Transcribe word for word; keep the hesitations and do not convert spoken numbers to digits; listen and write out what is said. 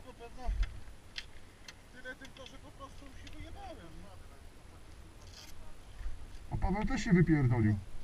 no pewno tyle tylko, że po prostu się wyjebałem. A Paweł też się wypierdolił.